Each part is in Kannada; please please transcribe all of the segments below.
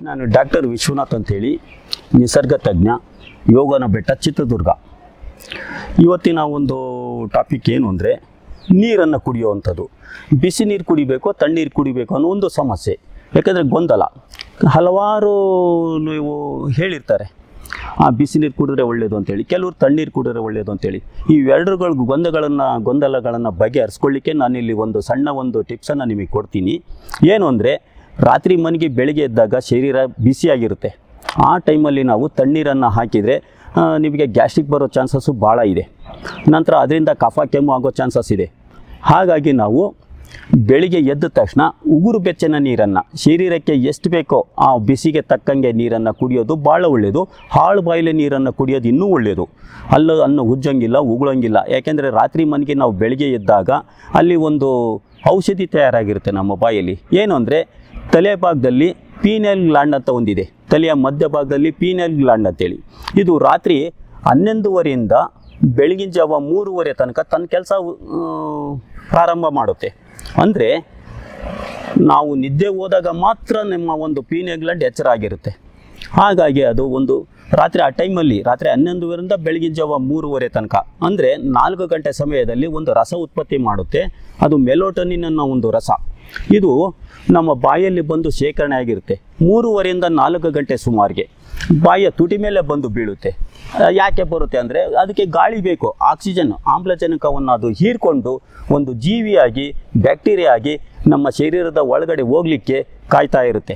ನಾನು ಡಾಕ್ಟರ್ ವಿಶ್ವನಾಥ್ ಅಂತೇಳಿ ನಿಸರ್ಗ ತಜ್ಞ, ಯೋಗನ ಬೆಟ್ಟ, ಚಿತ್ರದುರ್ಗ. ಇವತ್ತಿನ ಒಂದು ಟಾಪಿಕ್ ಏನು ಅಂದರೆ ನೀರನ್ನು ಕುಡಿಯುವಂಥದ್ದು. ಬಿಸಿ ನೀರು ಕುಡಿಬೇಕು, ತಣ್ಣೀರು ಕುಡಿಬೇಕು ಅನ್ನೋ ಒಂದು ಸಮಸ್ಯೆ. ಯಾಕಂದರೆ ಗೊಂದಲ, ಹಲವಾರು ನೀವು ಹೇಳಿರ್ತಾರೆ ಬಿಸಿ ನೀರು ಕುಡಿದ್ರೆ ಒಳ್ಳೆಯದು ಅಂತೇಳಿ, ಕೆಲವರು ತಣ್ಣೀರು ಕುಡಿದ್ರೆ ಒಳ್ಳೆಯದು ಅಂತೇಳಿ. ಈ ಎರಡುಗಳಿಗೂ ಗೊಂದಲಗಳನ್ನು ಬಗೆಹರಿಸ್ಕೊಳ್ಳಿಕ್ಕೆ ನಾನಿಲ್ಲಿ ಒಂದು ಸಣ್ಣ ಒಂದು ಟಿಪ್ಸನ್ನು ನಿಮಗೆ ಕೊಡ್ತೀನಿ. ಏನು ಅಂದರೆ, ರಾತ್ರಿ ಮನೆಗೆ ಬೆಳಗ್ಗೆ ಎದ್ದಾಗ ಶರೀರ ಬಿಸಿಯಾಗಿರುತ್ತೆ. ಆ ಟೈಮಲ್ಲಿ ನಾವು ತಣ್ಣೀರನ್ನು ಹಾಕಿದರೆ ನಿಮಗೆ ಗ್ಯಾಸ್ಟ್ರಿಕ್ ಬರೋ ಚಾನ್ಸಸ್ಸು ಭಾಳ ಇದೆ. ನಂತರ ಅದರಿಂದ ಕಫ ಕೆಮ್ಮು ಆಗೋ ಚಾನ್ಸಸ್ ಇದೆ. ಹಾಗಾಗಿ ನಾವು ಬೆಳಿಗ್ಗೆ ಎದ್ದ ತಕ್ಷಣ ಉಗುರು ಬೆಚ್ಚನ ನೀರನ್ನು, ಶರೀರಕ್ಕೆ ಎಷ್ಟು ಬೇಕೋ ಆ ಬಿಸಿಗೆ ತಕ್ಕಂಗೆ ನೀರನ್ನು ಕುಡಿಯೋದು ಭಾಳ ಒಳ್ಳೆಯದು. ಹಾಳು ಬಾಯಿಲೆ ನೀರನ್ನು ಕುಡಿಯೋದು ಇನ್ನೂ ಒಳ್ಳೆಯದು. ಅನ್ನು ಉಜ್ಜಂಗಿಲ್ಲ, ಉಗುಳಂಗಿಲ್ಲ. ಯಾಕೆಂದರೆ ರಾತ್ರಿ ಮನೆಗೆ ನಾವು ಬೆಳಿಗ್ಗೆ ಎದ್ದಾಗ ಅಲ್ಲಿ ಒಂದು ಔಷಧಿ ತಯಾರಾಗಿರುತ್ತೆ ನಮ್ಮ ಬಾಯಲ್ಲಿ. ಏನು ಅಂದರೆ, ತಲೆ ಭಾಗದಲ್ಲಿ ಪೀನಿಯಲ್ ಗ್ಲ್ಯಾಂಡ್ ಅಂತ ಒಂದಿದೆ, ತಲೆಯ ಮಧ್ಯಭಾಗದಲ್ಲಿ ಪೀನಿಯಲ್ ಗ್ಲ್ಯಾಂಡ್ ಅಂತೇಳಿ. ಇದು ರಾತ್ರಿ 11:30ಯಿಂದ ಬೆಳಗಿನ ಜಾವ 3:30 ತನಕ ತನ್ನ ಕೆಲಸ ಪ್ರಾರಂಭ ಮಾಡುತ್ತೆ. ಅಂದರೆ ನಾವು ನಿದ್ದೆ ಹೋದಾಗ ಮಾತ್ರ ನಮ್ಮ ಒಂದು ಪೀನಿಯಲ್ ಗ್ಲ್ಯಾಂಡ್ ಎಚ್ಚರ ಆಗಿರುತ್ತೆ. ಹಾಗಾಗಿ ಅದು ಒಂದು ರಾತ್ರಿ ಆ ಟೈಮಲ್ಲಿ ರಾತ್ರಿ 11:30ರಿಂದ ಬೆಳಗಿನ ಜಾವ 3:30 ತನಕ, ಅಂದರೆ 4 ಗಂಟೆ ಸಮಯದಲ್ಲಿ ಒಂದು ರಸ ಉತ್ಪತ್ತಿ ಮಾಡುತ್ತೆ. ಅದು ಮೆಲೋಟೋನಿನ್ ಅನ್ನೋ ಒಂದು ರಸ. ಇದು ನಮ್ಮ ಬಾಯಲ್ಲಿ ಬಂದು ಶೇಖರಣೆ ಆಗಿರುತ್ತೆ. 3:30ರಿಂದ 4 ಗಂಟೆ ಸುಮಾರಿಗೆ ಬಾಯಿಯ ತುಟಿ ಮೇಲೆ ಬಂದು ಬೀಳುತ್ತೆ. ಯಾಕೆ ಬರುತ್ತೆ ಅಂದರೆ, ಅದಕ್ಕೆ ಗಾಳಿ ಬೇಕು, ಆಕ್ಸಿಜನ್, ಆಮ್ಲಜನಕವನ್ನು ಅದು ಹೀರ್ಕೊಂಡು ಒಂದು ಜೀವಿಯಾಗಿ, ಬ್ಯಾಕ್ಟೀರಿಯಾ ಆಗಿ ನಮ್ಮ ಶರೀರದ ಒಳಗಡೆ ಹೋಗಲಿಕ್ಕೆ ಕಾಯ್ತಾ ಇರುತ್ತೆ.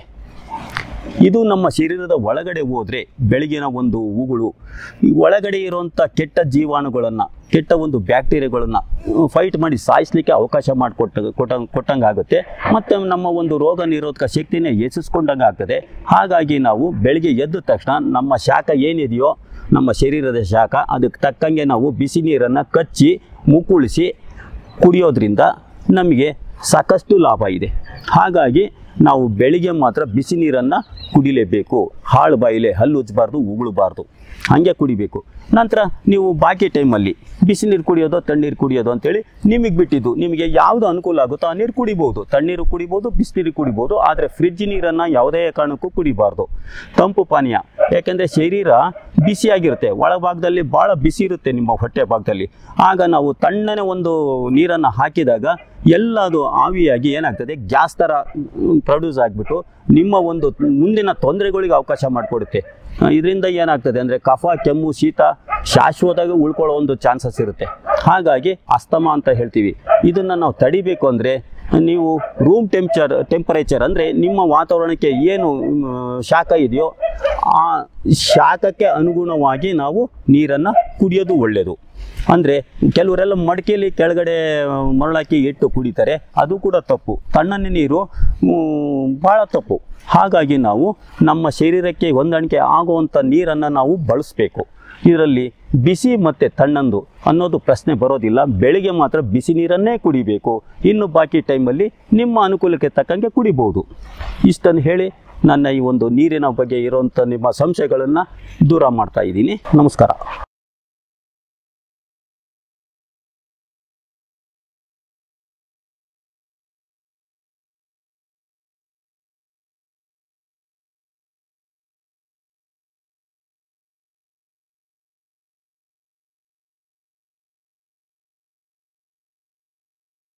ಇದು ನಮ್ಮ ಶರೀರದ ಒಳಗಡೆ ಹೋದರೆ ಬೆಳಗಿನ ಒಂದು ಉಗುಳು ಒಳಗಡೆ ಇರುವಂಥ ಕೆಟ್ಟ ಜೀವಾಣುಗಳನ್ನು, ಕೆಟ್ಟ ಒಂದು ಬ್ಯಾಕ್ಟೀರಿಯಾಗಳನ್ನು ಫೈಟ್ ಮಾಡಿ ಸಾಯಿಸಲಿಕ್ಕೆ ಅವಕಾಶ ಕೊಟ್ಟಂಗೆ ಆಗುತ್ತೆ. ಮತ್ತು ನಮ್ಮ ಒಂದು ರೋಗ ನಿರೋಧಕ ಶಕ್ತಿನೇ ಹೆಚ್ಚಿಸ್ಕೊಂಡಂಗೆ ಆಗ್ತದೆ. ಹಾಗಾಗಿ ನಾವು ಬೆಳಿಗ್ಗೆ ಎದ್ದ ತಕ್ಷಣ ನಮ್ಮ ಶಾಖ ಏನಿದೆಯೋ, ನಮ್ಮ ಶರೀರದ ಶಾಖ, ಅದಕ್ಕೆ ತಕ್ಕಂಗೆ ನಾವು ಬಿಸಿ ನೀರನ್ನು ಕಚ್ಚಿ ಮುಕ್ಕುಳಿಸಿ ಕುಡಿಯೋದ್ರಿಂದ ನಮಗೆ ಸಾಕಷ್ಟು ಲಾಭ ಇದೆ. ಹಾಗಾಗಿ ನಾವು ಬೆಳಿಗ್ಗೆ ಮಾತ್ರ ಬಿಸಿ ನೀರನ್ನು ಕುಡಿಲೇಬೇಕು. ಹಾಳು ಬಾಯಿಲೆ ಹಲ್ಲು ಉಜ್ಜಬಾರ್ದು, ಉಗುಳಬಾರ್ದು, ಹಾಗೆ ಕುಡಿಬೇಕು. ನಂತರ ನೀವು ಬಾಕಿ ಟೈಮಲ್ಲಿ ಬಿಸಿ ನೀರು ಕುಡಿಯೋದು, ತಣ್ಣೀರು ಕುಡಿಯೋದು ಅಂತೇಳಿ ನಿಮಗೆ ಬಿಟ್ಟಿದ್ದು. ನಿಮಗೆ ಯಾವುದು ಅನುಕೂಲ ಆಗುತ್ತೋ ಆ ನೀರು ಕುಡಿಬೋದು. ತಣ್ಣೀರು ಕುಡಿಬೋದು, ಬಿಸಿನೀರು ಕುಡಿಬೋದು. ಆದರೆ ಫ್ರಿಜ್ ನೀರನ್ನು ಯಾವುದೇ ಕಾರಣಕ್ಕೂ ಕುಡಿಬಾರ್ದು. ತಂಪು ಪಾನೀಯ, ಯಾಕೆಂದರೆ ಶರೀರ ಬಿಸಿಯಾಗಿರುತ್ತೆ, ಒಳಭಾಗದಲ್ಲಿ ಭಾಳ ಬಿಸಿ ಇರುತ್ತೆ ನಿಮ್ಮ ಹೊಟ್ಟೆ ಭಾಗದಲ್ಲಿ. ಆಗ ನಾವು ತಣ್ಣನೆ ಒಂದು ನೀರನ್ನು ಹಾಕಿದಾಗ ಎಲ್ಲದು ಆವಿಯಾಗಿ ಏನಾಗ್ತದೆ, ಗ್ಯಾಸ್ ಥರ ಪ್ರೊಡ್ಯೂಸ್ ಆಗಿಬಿಟ್ಟು ನಿಮ್ಮ ಒಂದು ಮುಂದಿನ ತೊಂದರೆಗಳಿಗೆ ಅವಕಾಶ ಮಾಡಿಕೊಡುತ್ತೆ. ಇದರಿಂದ ಏನಾಗ್ತದೆ ಅಂದರೆ, ಕಫ, ಕೆಮ್ಮು, ಶೀತ ಶಾಶ್ವತವಾಗಿ ಉಳ್ಕೊಳ್ಳೋ ಒಂದು ಚಾನ್ಸಸ್ ಇರುತ್ತೆ. ಹಾಗಾಗಿ ಅಸ್ತಮಾ ಅಂತ ಹೇಳ್ತೀವಿ. ಇದನ್ನು ನಾವು ತಡಿಬೇಕು ಅಂದರೆ, ನೀವು ರೂಮ್ ಟೆಂಪರೇಚರ್ ಅಂದರೆ ನಿಮ್ಮ ವಾತಾವರಣಕ್ಕೆ ಏನು ಶಾಖ ಇದೆಯೋ ಆ ಶಾಖಕ್ಕೆ ಅನುಗುಣವಾಗಿ ನಾವು ನೀರನ್ನು ಕುಡಿಯೋದು ಒಳ್ಳೆಯದು. ಅಂದರೆ ಕೆಲವರೆಲ್ಲ ಮಡಿಕೆಯಲ್ಲಿ ಕೆಳಗಡೆ ಮರಳಾಕಿ ಇಟ್ಟು ಕುಡಿತಾರೆ, ಅದು ಕೂಡ ತಪ್ಪು. ತಣ್ಣನೆ ನೀರು ಭಾಳ ತಪ್ಪು. ಹಾಗಾಗಿ ನಾವು ನಮ್ಮ ಶರೀರಕ್ಕೆ ಹೊಂದಾಣಿಕೆ ಆಗುವಂಥ ನೀರನ್ನು ನಾವು ಬಳಸಬೇಕು. ಇದರಲ್ಲಿ ಬಿಸಿ ಮತ್ತು ತಣ್ಣಂದು ಅನ್ನೋದು ಪ್ರಶ್ನೆ ಬರೋದಿಲ್ಲ. ಬೆಳಿಗ್ಗೆ ಮಾತ್ರ ಬಿಸಿ ನೀರನ್ನೇ ಕುಡಿಬೇಕು. ಇನ್ನು ಬಾಕಿ ಟೈಮಲ್ಲಿ ನಿಮ್ಮ ಅನುಕೂಲಕ್ಕೆ ತಕ್ಕಂಗೆ ಕುಡಿಬೋದು. ಇಷ್ಟನ್ನು ಹೇಳಿ ನನ್ನ ಈ ಒಂದು ನೀರಿನ ಬಗ್ಗೆ ಇರುವಂಥ ನಿಮ್ಮ ಸಂಶಯಗಳನ್ನು ದೂರ ಮಾಡ್ತಾ ಇದ್ದೀನಿ. ನಮಸ್ಕಾರ.